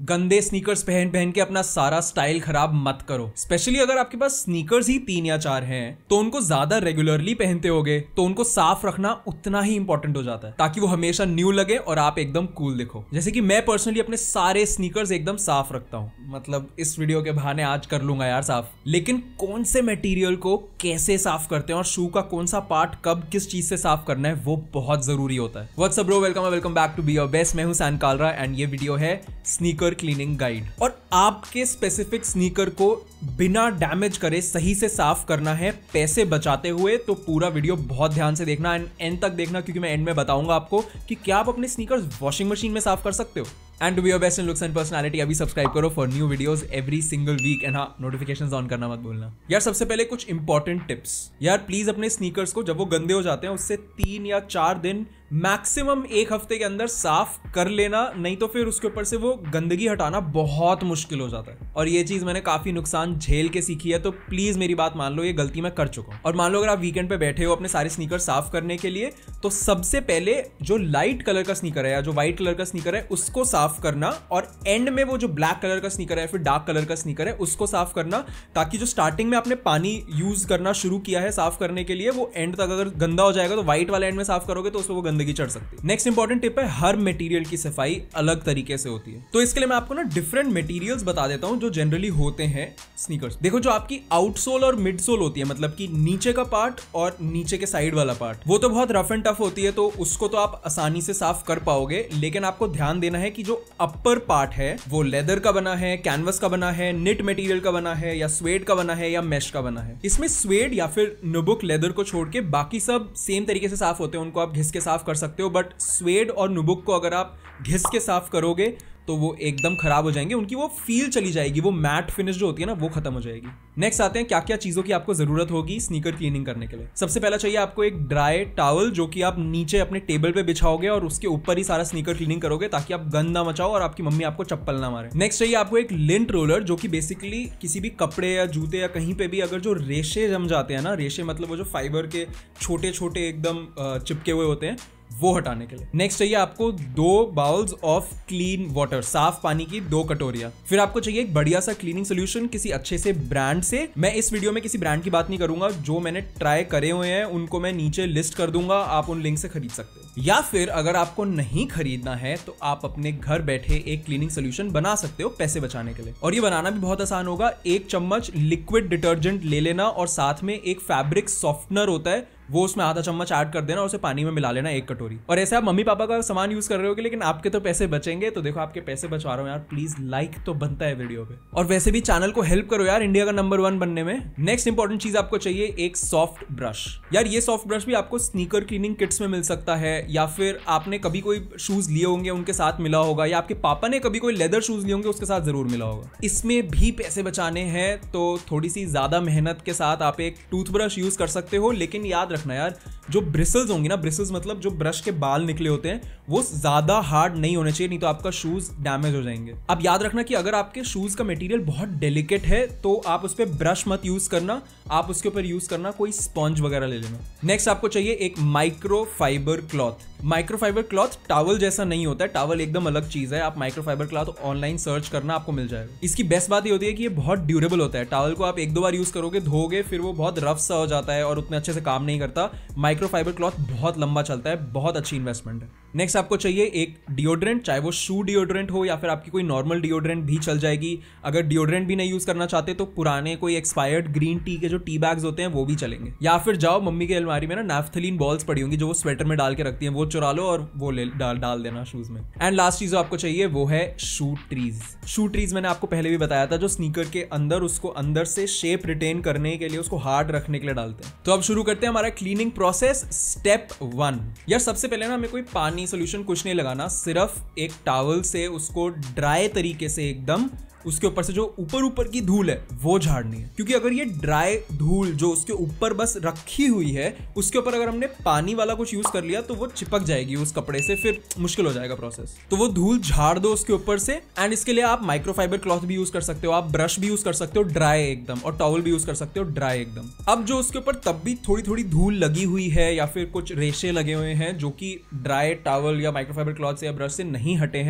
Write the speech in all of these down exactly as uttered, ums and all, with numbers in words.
गंदे स्नीकर्स पहन पहन के अपना सारा स्टाइल खराब मत करो। स्पेशली अगर आपके पास स्नीकर्स ही तीन या चार हैं तो उनको ज्यादा रेगुलरली पहनते होगे तो उनको साफ रखना उतना ही इंपॉर्टेंट हो जाता है ताकि वो हमेशा न्यू लगे और आप एकदम कूल दिखो। जैसे कि मैं पर्सनली अपने सारे स्नीकर्स एकदम साफ रखता हूँ, मतलब इस वीडियो के बहाने आज कर लूंगा यार साफ। लेकिन कौन से मटेरियल को कैसे साफ करते हैं और शू का कौन सा पार्ट कब किस चीज से साफ करना है वो बहुत जरूरी होता है। What's up bro, welcome welcome back to be your best. मैं हूं सैन कालरा एंड ये वीडियो है स्नीकर क्लीनिंग गाइड। और आपके स्पेसिफिक स्नीकर को बिना डैमेज करे सही से साफ करना है पैसे बचाते हुए, तो पूरा वीडियो बहुत ध्यान से देखना एंड एंड तक देखना, क्योंकि मैं एंड में बताऊंगा आपको कि क्या आप अपने स्नीकर्स वॉशिंग मशीन में साफ कर सकते हो। And to be your best in looks and personality अभी सब्सक्राइब करो for new videos every single week and हाँ, नोटिफिकेशंस ऑन करना मत भूलना। यार सबसे पहले कुछ इंपॉर्टेंट टिप्स। यार प्लीज अपने स्नीकर्स को जब वो गंदे हो जाते हैं उससे तीन या चार दिन मैक्सिमम एक हफ्ते के अंदर साफ कर लेना, नहीं तो फिर उसके ऊपर से वो गंदगी हटाना बहुत मुश्किल हो जाता है। और ये चीज मैंने काफी नुकसान झेल के सीखी है, तो प्लीज मेरी बात मान लो, ये गलती मैं कर चुका हूं। और मान लो अगर आप वीकेंड पे बैठे हो अपने सारे स्नीकर साफ करने के लिए, तो सबसे पहले जो लाइट कलर का स्नीकर है या जो व्हाइट कलर का स्नीकर है उसको साफ करना, और एंड में वो जो ब्लैक कलर का स्नीकर है फिर डार्क कलर का स्नीकर है उसको साफ करना, ताकि जो स्टार्टिंग में आपने पानी यूज करना शुरू किया है साफ करने के लिए, वो एंड तक अगर गंदा हो जाएगा तो व्हाइट वाले एंड में साफ करोगे तो उसमें वो गंदगी चढ़ सकती है। नेक्स्ट इंपॉर्टेंट टिप है, हर मटेरियल की सफाई अलग तरीके से होती है। तो इसके लिए मैं आपको ना डिफरेंट मटेरियल्स बता देता हूं जो जनरली होते हैं स्नीकर्स। देखो, जो आपकी आउटसोल और मिडसोल होती है, मतलब कि नीचे का पार्ट और नीचे के साइड वाला पार्ट, वो तो बहुत रफ एंड टफ होती है, तो उसको तो आप आसानी से साफ कर पाओगे। लेकिन आपको ध्यान देना है कि जो अपर पार्ट है वो लेदर का बना है, कैनवस का बना है, निट मटेरियल का बना है, या स्वेड का बना है, या मेश का बना है। इसमें स्वेड या फिर नुबुक लेदर को छोड़ के बाकी सब सेम तरीके से साफ होते हैं, उनको आप घिस के साफ कर सकते हो। बट स्वेड और नुबुक को अगर आप घिस के साफ करोगे तो वो एकदम खराब हो जाएंगे, उनकी वो फील चली जाएगी, वो मैट फिनिश जो होती है ना वो खत्म हो जाएगी। नेक्स्ट आते हैं क्या क्या चीजों की आपको जरूरत होगी स्नीकर क्लीनिंग करने के लिए। सबसे पहला चाहिए आपको एक ड्राई टॉवल, जो कि आप नीचे अपने टेबल पे बिछाओगे और उसके ऊपर ही सारा स्नीकर क्लीनिंग करोगे, ताकि आप गंद ना मचाओ और आपकी मम्मी आपको चप्पल ना मारे। नेक्स्ट चाहिए आपको एक लिंट रोलर, जो कि बेसिकली किसी भी कपड़े या जूते या कहीं पे भी अगर जो रेशे जम जाते हैं ना, रेशे मतलब वो जो फाइबर के छोटे छोटे एकदम चिपके हुए होते हैं, वो हटाने के लिए। नेक्स्ट चाहिए आपको दो बाउल्स ऑफ क्लीन वाटर, साफ पानी की दो कटोरियां। फिर आपको चाहिए एक बढ़िया सा क्लीनिंग सोल्यूशन किसी अच्छे से ब्रांड से। मैं इस वीडियो में किसी ब्रांड की बात नहीं करूंगा, जो मैंने ट्राई करे हुए हैं उनको मैं नीचे लिस्ट कर दूंगा, आप उन लिंक से खरीद सकते हो। या फिर अगर आपको नहीं खरीदना है तो आप अपने घर बैठे एक क्लीनिंग सोल्यूशन बना सकते हो पैसे बचाने के लिए, और ये बनाना भी बहुत आसान होगा। एक चम्मच लिक्विड डिटर्जेंट ले लेना और साथ में एक फैब्रिक सॉफ्टनर होता है, वो उसमें आधा चम्मच ऐड कर देना और उसे पानी में मिला लेना एक कटोरी। और ऐसे आप मम्मी पापा का सामान यूज कर रहे होगे लेकिन आपके तो पैसे बचेंगे, तो देखो आपके पैसे बचा रहा हूं यार, प्लीज लाइक तो बनता है वीडियो पे। और वैसे भी चैनल को हेल्प करो यार इंडिया का नंबर वन बनने में। नेक्स्ट इंपॉर्टेंट चीज आपको चाहिए एक सॉफ्ट ब्रश। यार ये सॉफ्ट ब्रश भी आपको स्नीकर क्लीनिंग किट्स में मिल सकता है, या फिर आपने कभी कोई शूज लिए होंगे उनके साथ मिला होगा, या आपके पापा ने कभी कोई लेदर शूज लिए होंगे उसके साथ जरूर मिला होगा। इसमें भी पैसे बचाने हैं तो थोड़ी सी ज्यादा मेहनत के साथ आप एक टूथब्रश यूज कर सकते हो। लेकिन याद रखना यार, जो ब्रिसल्स होंगी ना, ब्रिसल्स मतलब जो ब्रश के बाल निकले होते हैं, वो ज्यादा हार्ड नहीं होने चाहिए, नहीं तो आपका शूज डैमेज हो जाएंगे। अब याद रखना कि अगर आपके शूज का मटेरियल बहुत डेलिकेट है तो आप उस पर ब्रश मत यूज करना, आप उसके ऊपर यूज करना कोई स्पॉन्ज वगैरह ले लेना। नेक्स्ट आपको चाहिए एक micro fibre cloth. Micro fibre cloth towel जैसा नहीं होता है, टॉवल एकदम अलग चीज है। आप micro fibre cloth online search करना, आपको मिल जाएगा। इसकी बेस्ट बात ये होती है कि ये बहुत ड्यूरेबल होता है। टॉवल को आप एक दो बार यूज करोगे, धोगे, फिर वो बहुत रफ सा हो जाता है और उतने अच्छे से काम नहीं करता। माइक्रो फाइबर क्लॉथ बहुत लंबा चलता है, बहुत अच्छी इन्वेस्टमेंट है। नेक्स्ट आपको चाहिए एक डिओड्रेंट, चाहे वो शू डिओड्रेंट हो या फिर आपकी कोई नॉर्मल डिओड्रेंट भी चल जाएगी। अगर डिओड्रेंट भी नहीं यूज करना चाहते तो पुराने कोई एक्सपायर्ड ग्रीन टी के जो टी बैग्स होते हैं वो भी चलेंगे। या फिर जाओ मम्मी के अलमारी में ना नैफ्थलीन बॉल्स पड़ी होंगी जो वो स्वेटर में डाल के रखती हैं, वो चुरा लो और वो ले डाल डाल देना शूज में। एंड लास्ट चीज आपको चाहिए वो है शू ट्रीज। शू ट्रीज मैंने आपको पहले भी बताया था, जो स्नीकर के अंदर उसको अंदर से शेप रिटेन करने के लिए, उसको हार्ड रखने के लिए डालते हैं। तो अब शुरू करते हैं हमारा क्लीनिंग प्रोसेस। Step one. यार सबसे पहले ना हमें कोई पानी सोल्यूशन कुछ नहीं लगाना, सिर्फ एक टॉवल से उसको ड्राई तरीके से एकदम उसके ऊपर से जो ऊपर ऊपर की धूल है वो झाड़नी है। क्योंकि अगर ये ड्राई धूल जो उसके ऊपर बस रखी हुई है, उसके ऊपर अगर हमने पानी वाला कुछ यूज कर लिया तो वो चिपक जाएगी उस कपड़े से, फिर मुश्किल हो जाएगा प्रोसेस। तो वो धूल झाड़ दो उसके ऊपर से। एंड इसके लिए आप माइक्रोफाइबर क्लॉथ भी यूज कर सकते हो, आप ब्रश भी यूज कर सकते हो ड्राई एकदम, और टॉवल भी यूज कर सकते हो ड्राई एकदम। अब जो उसके ऊपर तब भी थोड़ी थोड़ी धूल लगी हुई है या फिर कुछ रेशे लगे हुए हैं जो कि ड्राई टॉवल या माइक्रोफाइबर क्लॉथ से या ब्रश से नहीं हटे हैं,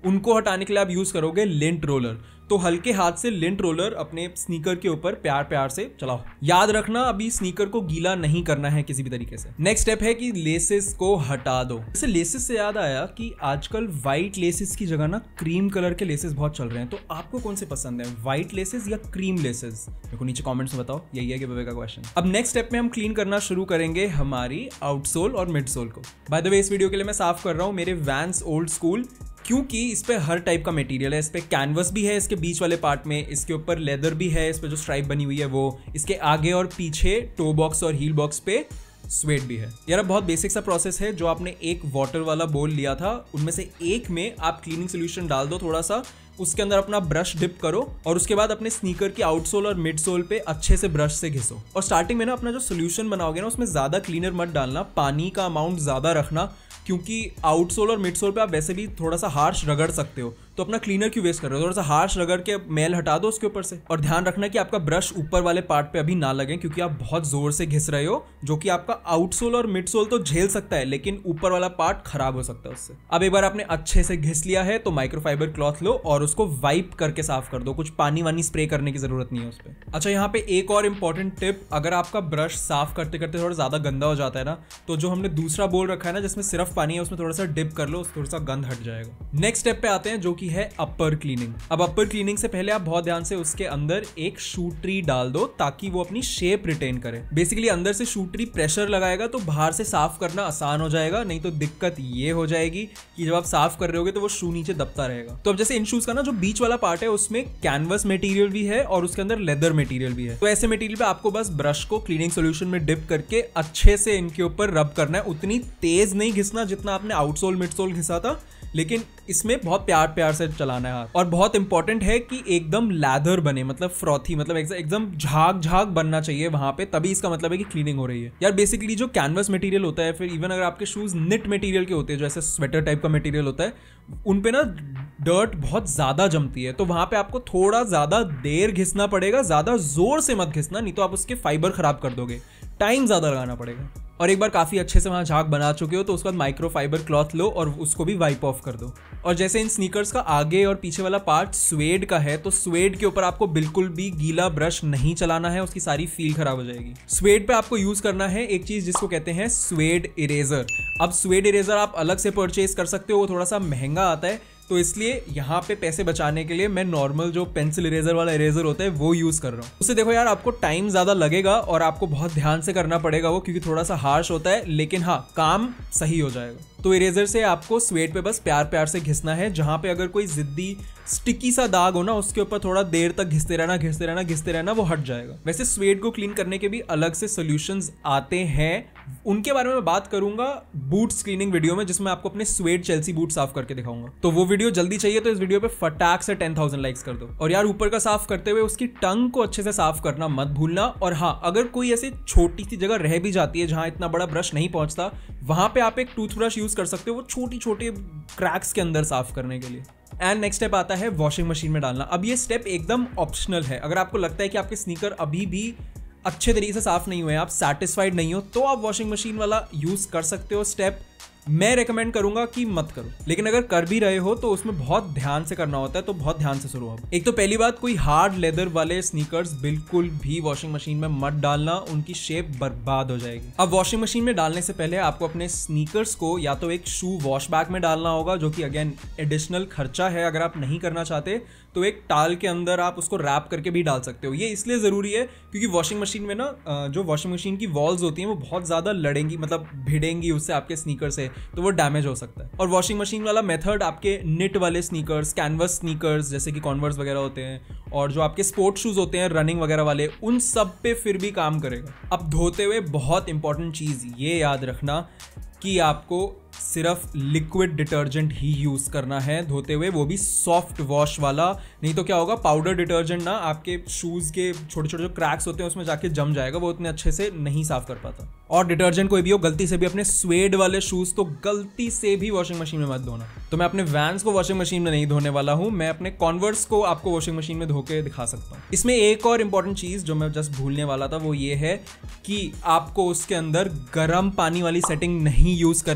उनको हटाने के लिए आप यूज करोगे लिंट रोलर। तो हल्के हाथ से लिंट रोलर अपने स्नीकर के ऊपर प्यार प्यार से चलाओ। याद रखना अभी स्नीकर को गीला नहीं करना है किसी भी तरीके से। नेक्स्ट स्टेप है कि लेसेस को हटा दो। जैसे लेसेस से याद आया कि आजकल व्हाइट लेसेस की जगह ना क्रीम कलर के लेसेस बहुत चल रहे हैं, तो आपको कौन से पसंद है, व्हाइट लेसेस या क्रीम लेसेस? मेरे को नीचे कमेंट्स में बताओ, यही है गिव का क्वेश्चन। अब नेक्स्ट स्टेप में हम क्लीन करना शुरू करेंगे हमारी आउटसोल और मिडसोल को। बाय द वे इस वीडियो के लिए मैं साफ कर रहा हूँ मेरे वैंस ओल्ड स्कूल, क्योंकि इस पे हर टाइप का मटेरियल है। इस पे कैनवस भी है इसके बीच वाले पार्ट में, इसके ऊपर लेदर भी है, इस पे जो स्ट्राइप बनी हुई है वो, इसके आगे और पीछे टो बॉक्स और हील बॉक्स पे स्वेट भी है। यार अब बहुत बेसिक सा प्रोसेस है। जो आपने एक वाटर वाला बोल लिया था उनमें से एक में आप क्लीनिंग सोल्यूशन डाल दो थोड़ा सा, उसके अंदर अपना ब्रश डिप करो और उसके बाद अपने स्नीकर की आउटसोल और मिडसोल पे अच्छे से ब्रश से घिसो। और स्टार्टिंग में ना अपना जो सोल्यूशन बनाओगे ना उसमें ज्यादा क्लीनर मत डालना, पानी का अमाउंट ज्यादा रखना, क्योंकि आउटसोल और मिडसोल पे आप वैसे भी थोड़ा सा हार्श रगड़ सकते हो, तो अपना क्लीनर क्यों वेस्ट कर रहे हो? थोड़ा सा हार्श रगड़ के मैल हटा दो उसके ऊपर से। और ध्यान रखना कि आपका ब्रश ऊपर वाले पार्ट पे अभी ना लगे, क्योंकि आप बहुत जोर से घिस रहे हो, जो कि आपका आउटसोल और मिडसोल तो झेल सकता है लेकिन ऊपर वाला पार्ट खराब हो सकता है उससे। अब एक बार आपने अच्छे से घिस लिया है तो माइक्रोफाइबर क्लॉथ लो और उसको वाइप करके साफ कर दो। कुछ पानी वानी स्प्रे करने की जरूरत नहीं है उस पर। अच्छा, यहाँ पे एक और इंपॉर्टेंट टिप, अगर आपका ब्रश साफ करते करते थोड़ा ज्यादा गंदा हो जाता है ना, तो जो हमने दूसरा बोल रखा है ना जिसमें सिर्फ पानी है, उसमें थोड़ा सा डिप कर लो, थोड़ा सा गंद हट जाएगा। नेक्स्ट स्टेप पे आते हैं जो कि है अपर क्लीनिंग। अब अपर क्लीनिंग से पहले आप बहुत ध्यान से उसके अंदर एक शू ट्री डाल दो ताकि वो अपनी शेप रिटेन करे। बेसिकली अंदर से शू ट्री प्रेशर लगाएगा तो बाहर से साफ करना आसान हो जाएगा, नहीं तो दिक्कत ये हो जाएगी कि जब आप साफ कर रहे होगे तो वो शू नीचे दबता रहेगा। तो अब जैसे इन शूज का ना जो बीच वाला पार्ट है उसमें कैनवस मटेरियल भी है और उसके अंदर लेदर मटेरियल भी है, तो ऐसे मटेरियल पे आपको बस ब्रश को क्लीनिंग सोल्यूशन में डिप करके अच्छे से इनके ऊपर रब करना है। उतनी तेज नहीं घिसना जितना आपने आउटसोल मिडसोल घिसा था, लेकिन इसमें बहुत प्यार प्यार से चलाना है हाथ। और बहुत इंपॉर्टेंट है कि एकदम लैदर बने, मतलब फ्रॉथी, मतलब एकदम झाग झाग बनना चाहिए वहां पे, तभी इसका मतलब है कि क्लीनिंग हो रही है। यार बेसिकली जो कैनवस मटेरियल होता है, फिर इवन अगर आपके शूज निट मटेरियल के होते हैं, जो ऐसे स्वेटर टाइप का मटेरियल होता है, उन पे ना डर्ट बहुत ज्यादा जमती है, तो वहां पे आपको थोड़ा ज्यादा देर घिसना पड़ेगा, ज्यादा जोर से मत घिसना, नहीं तो आप उसके फाइबर खराब कर दोगे, टाइम ज्यादा लगाना पड़ेगा। और एक बार काफी अच्छे से वहां झाग बना चुके हो तो उसके बाद माइक्रोफाइबर क्लॉथ लो और उसको भी वाइप ऑफ कर दो। और जैसे इन स्नीकर्स का आगे और पीछे वाला पार्ट स्वेड का है, तो स्वेड के ऊपर आपको बिल्कुल भी गीला ब्रश नहीं चलाना है, उसकी सारी फील खराब हो जाएगी। स्वेड पे आपको यूज करना है एक चीज जिसको कहते हैं स्वेड इरेजर। अब स्वेड इरेजर आप अलग से परचेज कर सकते हो, वो थोड़ा सा महंगा आता है, तो इसलिए यहाँ पे पैसे बचाने के लिए मैं नॉर्मल जो पेंसिल इरेजर वाला इरेजर होता है वो यूज कर रहा हूँ। उससे देखो यार आपको टाइम ज्यादा लगेगा और आपको बहुत ध्यान से करना पड़ेगा वो, क्योंकि थोड़ा सा हार्श होता है, लेकिन हाँ काम सही हो जाएगा। तो इरेजर से आपको स्वेट पे बस प्यार प्यार से घिसना है। जहां पे अगर कोई जिद्दी स्टिकी सा दाग हो ना, उसके ऊपर थोड़ा देर तक घिसते रहना घिसते रहना घिसते रहना वो हट जाएगा। वैसे स्वेट को क्लीन करने के भी अलग से सॉल्यूशंस आते हैं, उनके बारे में मैं बात करूंगा बूट्स क्लीनिंग वीडियो में, जिसमें आपको अपने स्वेट चेल्सी बूट साफ करके दिखाऊंगा। तो वो वीडियो जल्दी चाहिए तो इस वीडियो पे फटाक से टेन थाउजेंड लाइक्स कर दो। और यार ऊपर का साफ करते हुए उसकी टंग को अच्छे से साफ करना मत भूलना। और हाँ, अगर कोई ऐसी छोटी सी जगह रह भी जाती है जहां इतना बड़ा ब्रश नहीं पहुंचता, वहां पे आप एक टूथब्रश यूज कर सकते हो, वो छोटी छोटे क्रैक्स के अंदर साफ करने के लिए। एंड नेक्स्ट स्टेप आता है वॉशिंग मशीन में डालना। अब ये स्टेप एकदम ऑप्शनल है। अगर आपको लगता है कि आपके स्नीकर अभी भी अच्छे तरीके से साफ नहीं हुए, आप सेटिस्फाइड नहीं हो, तो आप वॉशिंग मशीन वाला यूज कर सकते हो स्टेप। मैं रेकमेंड करूंगा कि मत करो, लेकिन अगर कर भी रहे हो तो उसमें बहुत ध्यान से करना होता है, तो बहुत ध्यान से शुरू हो। एक तो पहली बात, कोई हार्ड लेदर वाले स्नीकर्स बिल्कुल भी वॉशिंग मशीन में मत डालना, उनकी शेप बर्बाद हो जाएगी। अब वॉशिंग मशीन में डालने से पहले आपको अपने स्नीकर्स को या तो एक शू वॉश बैग में डालना होगा, जो कि अगेन एडिशनल खर्चा है। अगर आप नहीं करना चाहते तो एक टाल के अंदर आप उसको रैप करके भी डाल सकते हो। ये इसलिए ज़रूरी है क्योंकि वॉशिंग मशीन में ना जो वॉशिंग मशीन की वॉल्स होती हैं वो बहुत ज़्यादा लड़ेंगी, मतलब भिड़ेंगी उससे आपके स्नीकर से, तो वो डैमेज हो सकता है। और वॉशिंग मशीन वाला मेथड आपके निट वाले स्नीकर्स, कैनवस स्नीकर्स जैसे कि कॉन्वर्स वगैरह होते हैं, और जो आपके स्पोर्ट शूज़ होते हैं रनिंग वगैरह वाले, उन सब पे फिर भी काम करेगा। अब धोते हुए बहुत इंपॉर्टेंट चीज़ ये याद रखना कि आपको सिर्फ लिक्विड डिटर्जेंट ही यूज करना है धोते हुए, वो भी सॉफ्ट वॉश वाला। नहीं तो क्या होगा, पाउडर डिटर्जेंट ना आपके शूज के छोटे छोटे जो क्रैक्स होते हैं उसमें जाके जम जाएगा, वो उतने अच्छे से नहीं साफ कर पाता। और डिटर्जेंट कोई भी हो, गलती से भी अपने स्वेड वाले शूज तो गलती से भी वॉशिंग मशीन में मत धोना। तो मैं अपने वैंस को वॉशिंग मशीन में नहीं धोने वाला हूं, मैं अपने कॉन्वर्स को आपको वॉशिंग मशीन में धो के दिखा सकता हूं। इसमें एक और इंपॉर्टेंट चीज जो मैं जस्ट भूलने वाला था, वो ये है कि आपको उसके अंदर गर्म पानी वाली सेटिंग नहीं यूज करनी है। अगर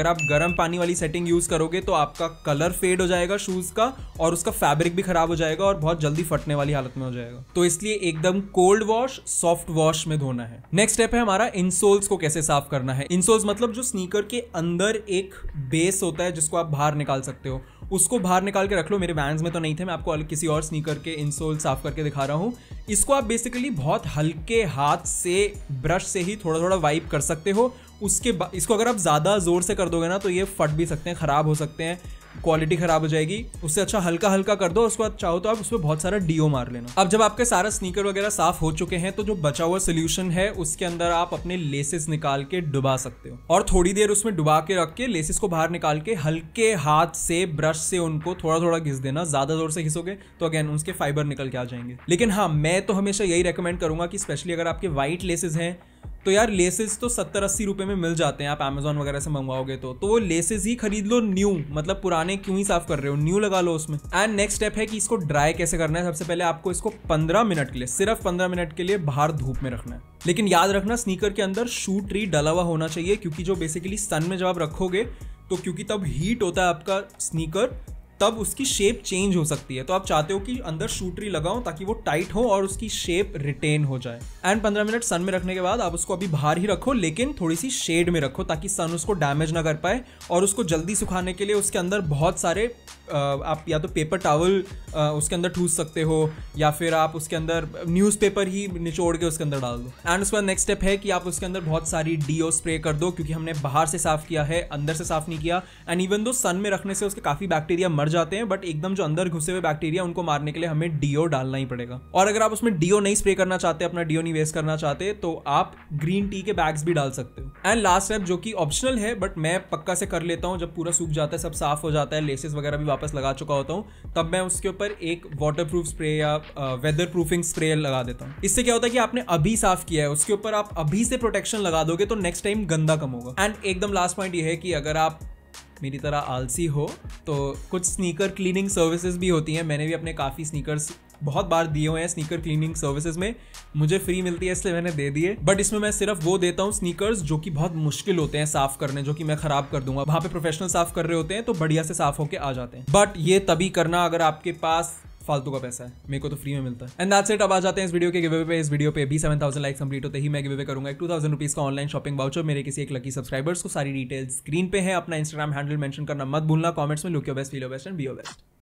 अगर आप गर्म पानी वाली सेटिंग यूज करोगे तो आपका कलर फेड हो जाएगा शूज का और उसका फैब्रिक भी खराब हो जाएगा और बहुत जल्दी फटने वाली हालत में हो जाएगा। तो इसलिए एकदम कोल्ड वॉश, सॉफ्ट वॉश में धोना है। नेक्स्ट स्टेप है हमारा इनसोल्स को कैसे साफ करना है। इनसोल्स मतलब जो स्नीकर के अंदर एक बेस होता है जिसको आप बाहर निकाल सकते हो, उसको बाहर निकाल के रख लो। मेरे वैंस में तो नहीं थे, मैं आपको अलग किसी और स्नीकर के इनसोल साफ करके दिखा रहा हूँ। इसको आप बेसिकली बहुत हल्के हाथ से, ब्रश से ही थोड़ा थोड़ा वाइप कर सकते हो। उसके बाद इसको अगर आप ज़्यादा ज़ोर से कर दोगे ना तो ये फट भी सकते हैं, ख़राब हो सकते हैं, क्वालिटी खराब हो जाएगी। उससे अच्छा हल्का हल्का कर दो। उसके बाद चाहो तो आप उसमें बहुत सारा डीओ मार लेना। अब जब आपके सारा स्नीकर वगैरह साफ हो चुके हैं तो जो बचा हुआ सोल्यूशन है उसके अंदर आप अपने लेसेस निकाल के डुबा सकते हो और थोड़ी देर उसमें डुबा के रख के लेसेस को बाहर निकाल के हल्के हाथ से ब्रश से उनको थोड़ा थोड़ा घिस देना। ज्यादा जोर से घिसोगे तो अगेन उसके फाइबर निकल के आ जाएंगे। लेकिन हाँ, मैं तो हमेशा यही रेकमेंड करूंगा कि स्पेशली अगर आपके व्हाइट लेसेस हैं तो यार लेसेस तो सत्तर अस्सी रुपए में मिल जाते हैं, आप अमेजोन वगैरह से मंगवाओगे तो तो वो लेसेस ही खरीद लो न्यू, मतलब पुराने क्यों ही साफ कर रहे हो, न्यू लगा लो उसमें। एंड नेक्स्ट स्टेप है कि इसको ड्राई कैसे करना है। सबसे पहले आपको इसको पंद्रह मिनट के लिए, सिर्फ पंद्रह मिनट के लिए बाहर धूप में रखना है। लेकिन याद रखना स्नीकर के अंदर शू ट्री डला हुआ होना चाहिए, क्योंकि जो बेसिकली सन में जब आप रखोगे तो क्योंकि तब हीट होता है आपका स्नीकर, तब उसकी शेप चेंज हो सकती है। तो आप चाहते हो कि अंदर शूटरी लगाओ ताकि वो टाइट हो और उसकी शेप रिटेन हो जाए। एंड पंद्रह मिनट सन में रखने के बाद आप उसको अभी बाहर ही रखो, लेकिन थोड़ी सी शेड में रखो ताकि सन उसको डैमेज ना कर पाए। और उसको जल्दी सुखाने के लिए उसके अंदर बहुत सारे आप या तो पेपर टॉवल उसके अंदर ठूस सकते हो या फिर आप उसके अंदर न्यूज़पेपर ही निचोड़ के उसके अंदर डाल दो। एंड उसके बाद नेक्स्ट स्टेप है कि आप उसके अंदर बहुत सारी डीओ स्प्रे कर दो, क्योंकि हमने बाहर से साफ किया है, अंदर से साफ नहीं किया। एंड इवन दो सन में रखने से उसके काफी बैक्टीरिया मर जाते हैं, बट एकदम जो अंदर घुसे हुए बैक्टीरिया उनको मारने के लिए हमें डीओ डालना ही पड़ेगा। और अगर आप उसमें डीओ नहीं स्प्रे करना चाहते, अपना डीओ नहीं वेस्ट करना चाहते, तो आप ग्रीन टी के बैग्स भी डाल सकते हो। एंड लास्ट स्टेप जो कि ऑप्शनल है बट मैं पक्का से कर लेता हूँ, जब पूरा सूख जाता है, सब साफ हो जाता है, लेसेस वगैरह भी वापस लगा चुका होता हूँ, तब मैं उसके ऊपर एक वाटर प्रूफ स्प्रे या वेदर प्रूफिंग स्प्रे लगा देता हूँ। इससे क्या होता है कि आपने अभी साफ किया है, उसके ऊपर आप अभी से प्रोटेक्शन लगा दोगे तो नेक्स्ट टाइम गंदा कम होगा। एंड एकदम लास्ट पॉइंट ये है कि अगर आप मेरी तरह आलसी हो तो कुछ स्नीकर क्लीनिंग सर्विसेज भी होती हैं। मैंने भी अपने काफ़ी स्नीकर्स बहुत बार दिए हुए हैं स्नीकर क्लीनिंग सर्विसेज में, मुझे फ्री मिलती है इसलिए मैंने दे दिए। बट इसमें मैं सिर्फ वो देता हूँ स्नीकर्स जो कि बहुत मुश्किल होते हैं साफ करने, जो कि मैं खराब कर दूंगा। वहाँ पे प्रोफेशनल साफ कर रहे होते हैं तो बढ़िया से साफ होके आ जाते हैं। बट ये तभी करना अगर आपके पास फालतू का पैसा है, मेरे को तो फ्री में मिलता है। And that's it. अब आ जाते हैं इस वीडियो के गिव अवे पे। इस वीडियो पे भी सेवन थाउजेंड लाइक्स कंप्लीट होते ही मैं गिव अवे करूंगा एक टू थाउजेंड रुपीज का ऑनलाइन शॉपिंग वाउचर मेरे किसी एक लकी सब्सक्राइबर्स को। सारी डिटेल्स स्क्रीन पे है। अपना इंस्टाग्राम हैंडल मेंशन करना मत भूलना। कमेंट्स में look your best, feel your best and be your best.